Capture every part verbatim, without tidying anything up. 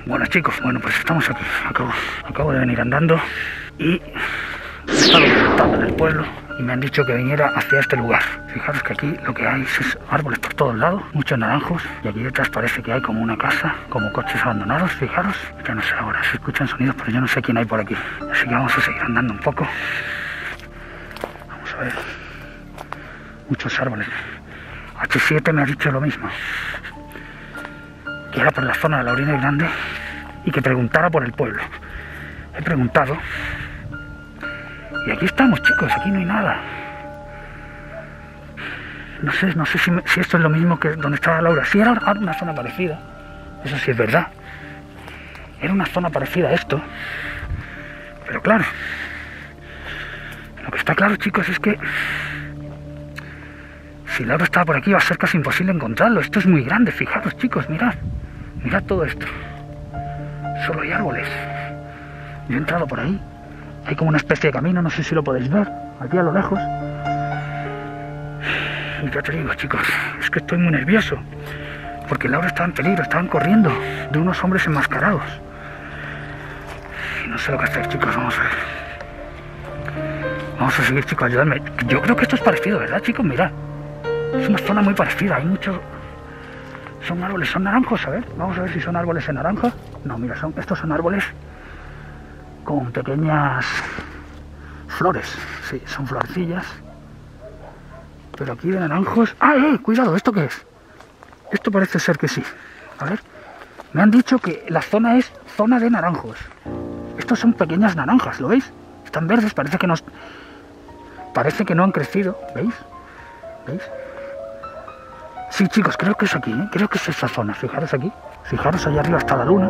Bueno chicos, bueno pues estamos aquí. Acabo, acabo de venir andando y he estado preguntando en el pueblo y me han dicho que viniera hacia este lugar. Fijaros que aquí lo que hay es árboles por todos lados, muchos naranjos, y aquí detrás parece que hay como una casa, como coches abandonados. Fijaros, ya no sé ahora, se escuchan sonidos, pero yo no sé quién hay por aquí. Así que vamos a seguir andando un poco. Vamos a ver. Muchos árboles. H siete me ha dicho lo mismo, que era por la zona de la Orina Grande y que preguntara por el pueblo. He preguntado y aquí estamos chicos, aquí no hay nada. No sé, no sé si, me, si esto es lo mismo que donde estaba Laura. Sí, era una zona parecida, eso sí es verdad. Era una zona parecida a esto, pero claro, lo que está claro chicos es que si Laura estaba por aquí va a ser casi imposible encontrarlo. Esto es muy grande, fijaros chicos, mirad. Mirad todo esto. Solo hay árboles. Yo he entrado por ahí. Hay como una especie de camino, no sé si lo podéis ver, aquí a lo lejos. Y ya te digo chicos, es que estoy muy nervioso. Porque Laura estaba en peligro, estaban corriendo de unos hombres enmascarados. Y no sé lo que hacer chicos, vamos a ver. Vamos a seguir chicos, ayudadme. Yo creo que esto es parecido, ¿verdad chicos? Mirad. Es una zona muy parecida, hay muchos... Son árboles, son naranjos, a ver, vamos a ver si son árboles en naranja. No, mira, son, estos son árboles con pequeñas flores, sí, son florecillas. Pero aquí de naranjos... ¡Ah, eh! Cuidado, ¿esto qué es? Esto parece ser que sí. A ver, me han dicho que la zona es zona de naranjos. Estos son pequeñas naranjas, ¿lo veis? Están verdes, parece que no... Parece que no han crecido, ¿veis? ¿Veis? Sí, chicos, creo que es aquí, ¿eh? Creo que es esa zona. Fijaros aquí. Fijaros allá arriba está la luna.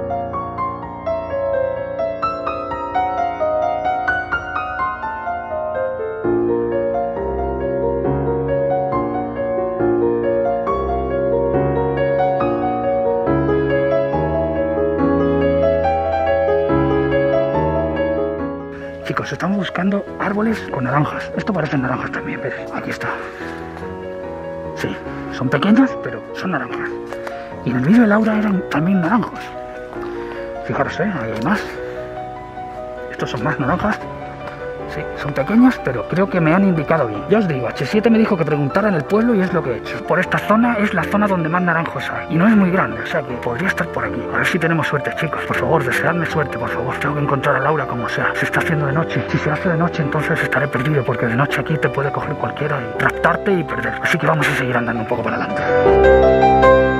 Chicos, estamos buscando árboles con naranjas. Esto parecen naranjas también, ¿ves? Aquí está. Sí, son pequeñas, pero son naranjas. Y en el vídeo de Laura eran también naranjos. Fijaros, ¿eh? Ahí hay más. Estos son más naranjas. Sí, son pequeñas, pero creo que me han indicado bien. Ya os digo, H siete me dijo que preguntara en el pueblo y es lo que he hecho. Por esta zona es la zona donde más naranjos hay. Y no es muy grande, o sea que podría estar por aquí. A ver si tenemos suerte, chicos. Por favor, deseadme suerte, por favor. Tengo que encontrar a Laura como sea. Se está haciendo de noche. Si se hace de noche, entonces estaré perdido, porque de noche aquí te puede coger cualquiera y raptarte y perder. Así que vamos a seguir andando un poco para adelante.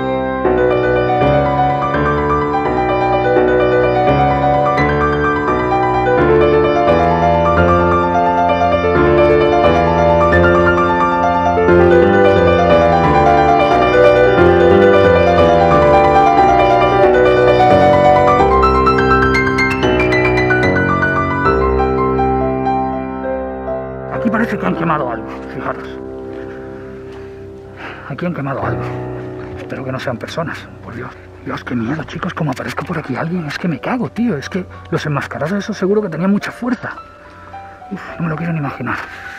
Aquí parece que han quemado algo, fijaros. Aquí han quemado algo. Espero que no sean personas, por Dios. Dios, qué miedo, chicos, como aparezca por aquí alguien. Es que me cago, tío. Es que los enmascarados de esos seguro que tenían mucha fuerza. Uf, no me lo quiero ni imaginar.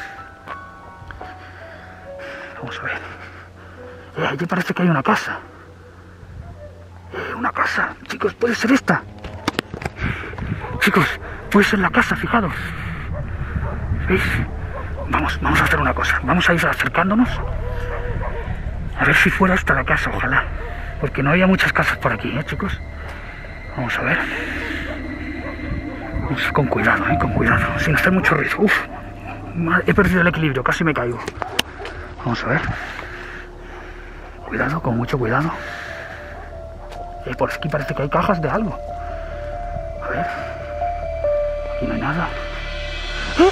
Vamos a ver. Eh, allí parece que hay una casa. Eh, una casa. Chicos, puede ser esta. Chicos, puede ser la casa, fijaros. ¿Veis? Vamos, vamos a hacer una cosa. Vamos a ir acercándonos. A ver si fuera esta la casa, ojalá. Porque no había muchas casas por aquí, ¿eh, chicos? Vamos a ver. Vamos con cuidado, ¿eh? Con cuidado. Sin hacer mucho ruido. Uf. He perdido el equilibrio, casi me caigo. Vamos a ver. Cuidado, con mucho cuidado. Eh, por aquí parece que hay cajas de algo. A ver. Aquí no hay nada. ¡Eh!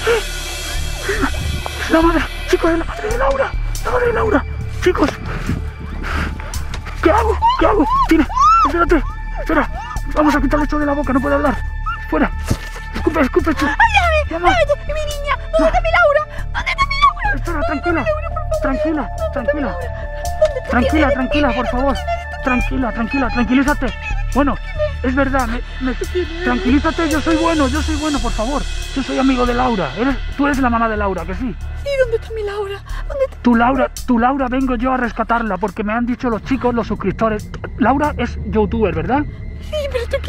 ¡Es la madre! ¡Chicos, es la madre de Laura! ¡La madre de Laura! ¡Chicos! ¿Qué hago? ¿Qué hago? ¡Tira! ¡Espérate! ¡Espera! Vamos a quitarle esto de la boca, no puede hablar. ¡Fuera! ¡Escupe, escupe! ¡Ay, mi niña! ¿Dónde está mi Laura? ¿Dónde está mi Laura? Espera, tranquila. Tranquila, tranquila. Tranquila, tranquila, por favor. Tranquila, tranquila, tranquilízate. Bueno, es verdad, me, me, tranquilízate, yo soy bueno, yo soy bueno, por favor. Yo soy amigo de Laura. Eres, tú eres la mamá de Laura, ¿que sí? ¿Y dónde está mi Laura? ¿Dónde está? Tu Laura, tu Laura vengo yo a rescatarla porque me han dicho los chicos, los suscriptores. Laura es youtuber, ¿verdad?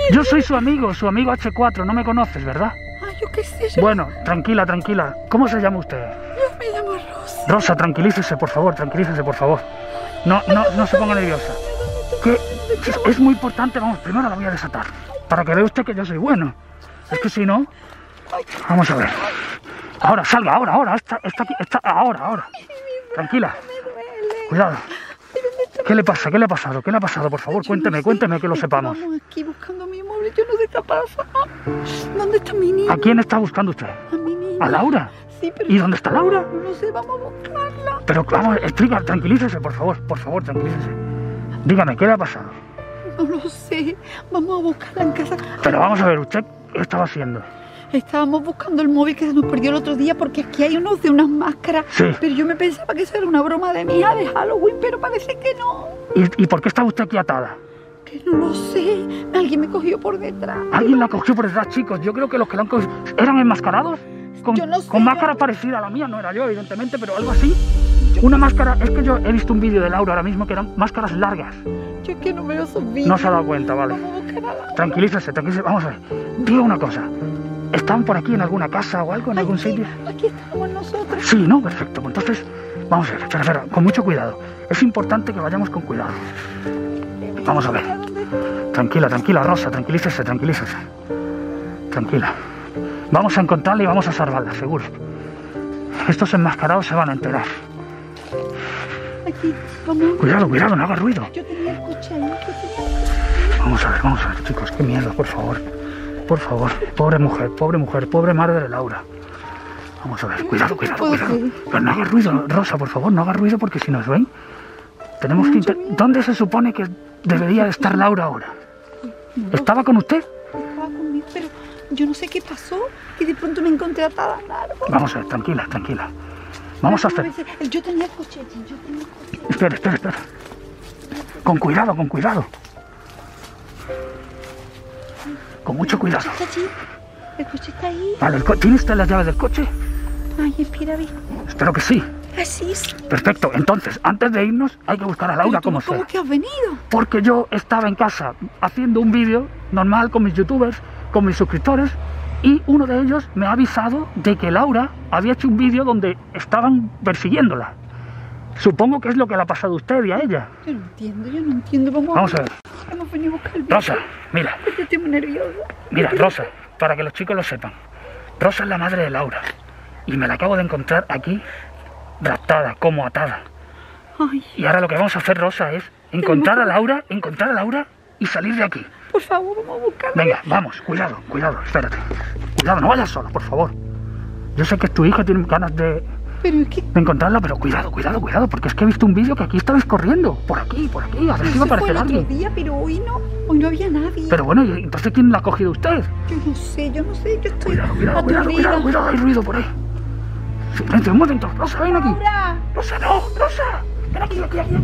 quién? Yo soy su amigo, su amigo hache cuatro, no me conoces, ¿verdad? Ay, yo qué sé. Yo, Bueno, tranquila, tranquila. ¿Cómo se llama usted? yo me llamo Rosa. Rosa, tranquilícese, por favor, tranquilícese, por favor. No, no, no se ponga nerviosa. Que es muy importante, vamos, primero la voy a desatar. Para que vea usted que yo soy bueno. Es que si no... Vamos a ver. Ahora, salga, ahora, ahora. Está, está aquí, está, ahora, ahora. Tranquila. Cuidado. ¿Qué le pasa? ¿Qué le ha pasado? ¿Qué le ha pasado? Por favor, cuénteme, cuénteme que lo sepamos. Estamos aquí buscando a mi móvil, yo no sé qué pasa. ¿Dónde está mi niña? ¿A quién está buscando usted? A mi niña. ¿A Laura? Sí, pero... ¿Y dónde está Laura? No sé, vamos a buscarla. Pero vamos, explica, tranquilícese, por favor, por favor, tranquilícese. Dígame, ¿qué le ha pasado? No lo sé, vamos a buscarla en casa. Pero vamos a ver, ¿usted qué estaba haciendo? Estábamos buscando el móvil que se nos perdió el otro día porque aquí hay unos de unas máscaras. Sí. Pero yo me pensaba que eso era una broma de mi hija de Halloween, pero parece que no. ¿Y, y por qué está usted aquí atada? Que no lo sé. Alguien me cogió por detrás. Alguien la cogió por detrás, chicos. Yo creo que los que la han cogido... ¿Eran enmascarados? Con, Yo no sé, con yo- máscara parecida a la mía, no era yo, evidentemente, pero algo así. Una máscara... Es que yo he visto un vídeo de Laura ahora mismo que eran máscaras largas. Yo es que no veo esos vídeos. No se ha dado cuenta, vale. Vamos a buscar a la... Tranquilícese, tranquilícese. Vamos a ver. Diga una cosa. ¿Están por aquí en alguna casa o algo, en algún Aquí, sitio? aquí estamos nosotros. Sí, ¿no? Perfecto. Pues entonces, vamos a ver, espera, espera, con mucho cuidado. Es importante que vayamos con cuidado. Vamos a ver. ¿Dónde está? Tranquila, tranquila, Rosa, tranquilícese, tranquilícese. Tranquila. Vamos a encontrarla y vamos a salvarla, seguro. Estos enmascarados se van a enterar. Aquí, vamos. Cuidado, cuidado, no haga ruido. Yo tenía el coche ahí. Yo tenía el coche. Vamos a ver, vamos a ver, chicos, qué miedo, por favor. Por favor, pobre mujer, pobre mujer, pobre madre de Laura. Vamos a ver, cuidado, cuidado, puedo cuidado. creer. Pero no haga ruido, Rosa, por favor, no haga ruido porque si nos ven, tenemos que... inter- ¿Dónde se supone que debería de estar Laura ahora? ¿Estaba con usted? Estaba conmigo, pero yo no sé qué pasó. Que de pronto me encontré atada al árbol. Vamos a ver, tranquila, tranquila. Vamos a hacer... Yo tenía el coche allí, yo tenía el coche. Espera, espera, espera. Con cuidado, con cuidado. Con mucho cuidado. El coche está allí. El coche está ahí. Vale, el co- ¿tiene usted las llaves del coche? Ay, espera, a ver. Espero que sí. Así es. Perfecto, entonces, antes de irnos, hay que buscar a Laura como sea. ¿Cómo que has venido? Porque yo estaba en casa haciendo un vídeo normal con mis youtubers, con mis suscriptores, y uno de ellos me ha avisado de que Laura había hecho un vídeo donde estaban persiguiéndola. Supongo que es lo que le ha pasado a usted y a ella. Yo no entiendo, yo no entiendo. Vamos, Vamos a ver. Hemos venido a buscar el vídeo. Rosa, mira, Yo estoy muy nerviosa. mira, Rosa, para que los chicos lo sepan. Rosa es la madre de Laura. Y me la acabo de encontrar aquí, raptada, como atada. Ay, Y ahora lo que vamos a hacer, Rosa, es encontrar a Laura, encontrar a Laura y salir de aquí. por favor, vamos a buscarla. Venga, vamos, cuidado, cuidado, espérate. Cuidado, no vayas sola, por favor. Yo sé que tu hija tiene ganas de, Pero es que de encontrarla, pero cuidado, cuidado, cuidado, porque es que he visto un vídeo que aquí estabais corriendo, por aquí, por aquí, a ver si va a eso fue aparecer el otro alguien. día, pero hoy no, hoy no había nadie. Pero bueno, ¿y entonces quién la ha cogido usted? Yo no sé, yo no sé, yo estoy Cuidado, cuidado, cuidado, aturdida. cuidado, cuidado, hay ruido por ahí. Silencio, un momento, Rosa, ven aquí. Laura, Rosa, no, Rosa, ven aquí, aquí, aquí.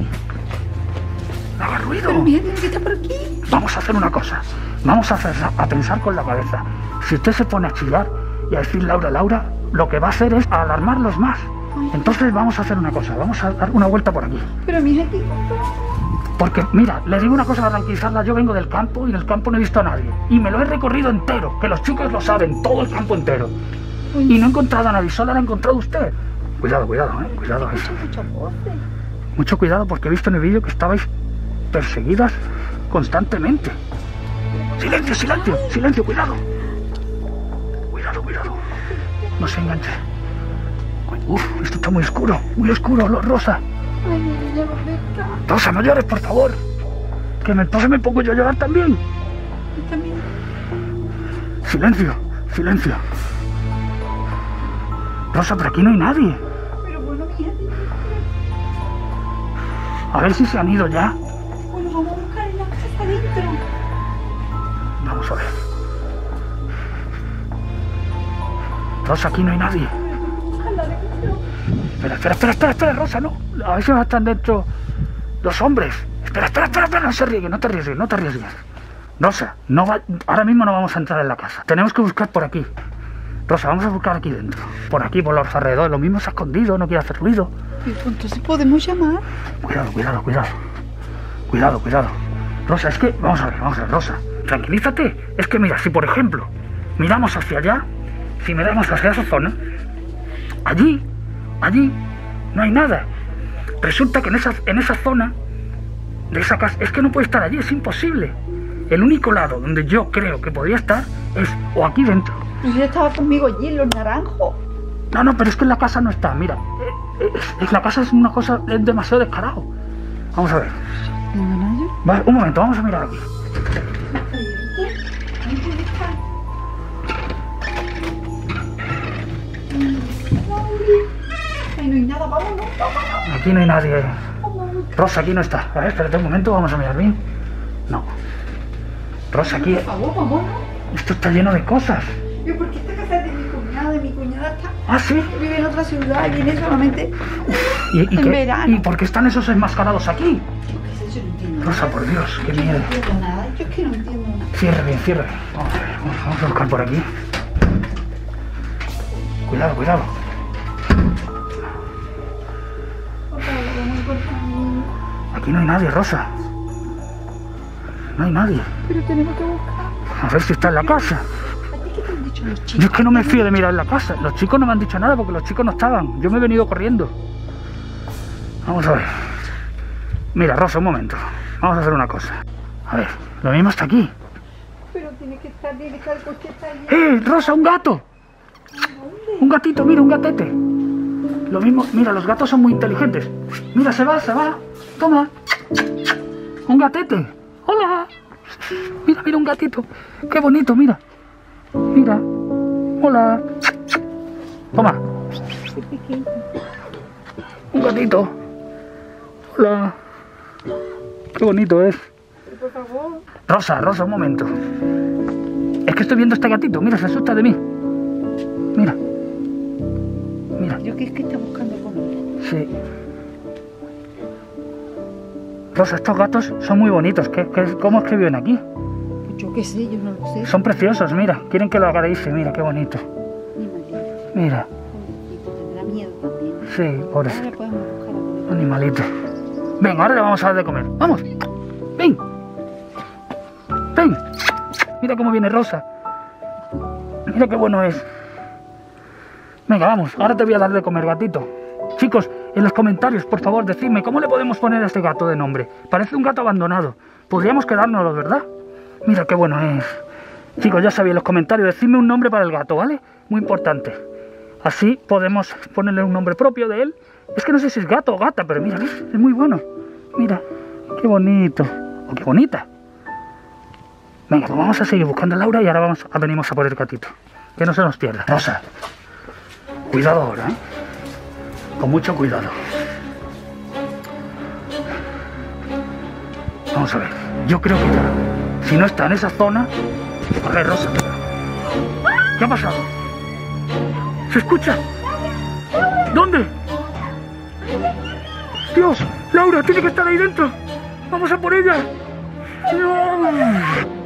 No haga ruido. pero mira, tiene que estar por aquí. Vamos a hacer una cosa. Vamos a, hacer, a pensar con la cabeza. Si usted se pone a chillar y a decir Laura, Laura, lo que va a hacer es alarmarlos más. Entonces vamos a hacer una cosa. Vamos a dar una vuelta por aquí. Pero mira aquí, Porque, mira, le digo una cosa para tranquilizarla. Yo vengo del campo y en el campo no he visto a nadie. Y me lo he recorrido entero. Que los chicos lo saben. Todo el campo entero. Y no he encontrado a nadie. Solo la ha encontrado usted. Cuidado, cuidado, eh. Cuidado. eh. escucho muchas voces. Mucho cuidado porque he visto en el vídeo que estabais perseguidas constantemente. Silencio, silencio, silencio, cuidado. Cuidado, cuidado. No se enganche. Uf, esto está muy oscuro, muy oscuro, lo- Rosa. Ay, mi niña, ¿dónde está? Rosa, no llores, por favor. Que me, entonces me pongo yo a llorar también. Yo también. Silencio, silencio. Rosa, por aquí no hay nadie. Pero bueno, mira, A ver si se han ido ya. bueno, vamos a buscar en la casa adentro. Vamos a ver. Rosa, aquí no hay nadie. Ojalá de Espera, espera, espera, espera, espera, Rosa, no. A ver si no están dentro los hombres. Espera, espera, espera, espera, no se arriesgue, no te arriesgues, no te arriesgues. Rosa, no va, ahora mismo no vamos a entrar en la casa. Tenemos que buscar por aquí. Rosa, vamos a buscar aquí dentro. Por aquí, por los alrededores. Lo mismo se ha escondido, no quiere hacer ruido. Pero entonces podemos llamar. Cuidado, cuidado, cuidado. Cuidado, cuidado. Rosa, es que, vamos a ver, vamos a ver, Rosa. tranquilízate. Es que mira, si por ejemplo miramos hacia allá, si miramos hacia esa zona, allí, allí no hay nada. Resulta que en esa, en esa zona de esa casa, es que no puede estar allí, es imposible. El único lado donde yo creo que podría estar es o aquí dentro. Y yo estaba conmigo allí en los naranjos. No, no, pero es que en la casa no está, mira. Es, es, la casa es una cosa, es demasiado descarado. Vamos a ver. Vale, un momento, vamos a mirar aquí. Ahí no hay nada, vámonos, vámonos. Aquí no hay nadie. Rosa, aquí no está. A ver, espérate un momento, vamos a mirar bien. No. Rosa, aquí... Por favor, vámonos. Esto está lleno de cosas. Yo, porque esta casa es de mi cuñada, de mi cuñada está... ¿Ah, sí? Vive en otra ciudad y viene solamente ¿Y, y en qué? verano. ¿Y por qué están esos enmascarados aquí? Yo qué sé, yo no entiendo. Rosa, por Dios, qué Yo miedo. no entiendo nada, yo es que no entiendo nada. Cierre bien, cierre. Vamos a ver, vamos, vamos a buscar por aquí. Cuidado, cuidado. Por favor, vamos a cortar. Aquí no hay nadie, Rosa. No hay nadie. Pero tenemos que buscar. A ver si está en la casa. ¿A ti qué te han dicho los chicos? Yo es que no me fío de mirar en la casa. Los chicos no me han dicho nada porque los chicos no estaban. Yo me he venido corriendo. Vamos a ver. Mira, Rosa, un momento. Vamos a hacer una cosa. A ver, lo mismo está aquí. Pero tiene que estar, tiene que estar el coche está allí. ¡Eh, Rosa, un gato! Un gatito, mira, un gatete. Lo mismo, mira, los gatos son muy inteligentes. Mira, se va, se va. Toma. Un gatete. Hola. Mira, mira, un gatito. Qué bonito, mira. Mira. Hola. Toma. Qué pequeño. Un gatito. Hola. Qué bonito es. Pero por favor. Rosa, Rosa, un momento. Es que estoy viendo este gatito. Mira, se asusta de mí. Mira. Mira. Yo que es que está buscando comida. Sí. Rosa, estos gatos son muy bonitos. ¿Qué, qué, ¿Cómo es que viven aquí? Pues yo qué sé, yo no lo sé. Son preciosos, mira. Quieren que lo acaricie. Mira, qué bonito. Animalito. Mira. Pobrecito, tendrá miedo también. Sí, pobre Ahora podemos buscar a comer. animalito. Ven, ahora le vamos a dar de comer. ¡Vamos! ¡Ven! ¡Ven! Mira cómo viene Rosa. Mira qué bueno es. Venga, vamos. Ahora te voy a dar de comer, gatito. Chicos, en los comentarios, por favor, decidme cómo le podemos poner a este gato de nombre. Parece un gato abandonado. Podríamos quedárnoslo, ¿verdad? Mira qué bueno es. Chicos, ya sabéis, en los comentarios, decidme un nombre para el gato, ¿vale? Muy importante. Así podemos ponerle un nombre propio de él. Es que no sé si es gato o gata, pero mira, ¿ves? Es muy bueno. Mira, qué bonito. O qué bonita. Venga, pues vamos a seguir buscando a Laura y ahora vamos a, venimos a por el gatito. Que no se nos pierda. Rosa, cuidado ahora, ¿eh? Con mucho cuidado. Vamos a ver. Yo creo que ya, si no está en esa zona... A ver, Rosa. ¿Qué ha pasado? ¿Se escucha? ¿Dónde? Dios, Laura, tiene que estar ahí dentro. Vamos a por ella. No.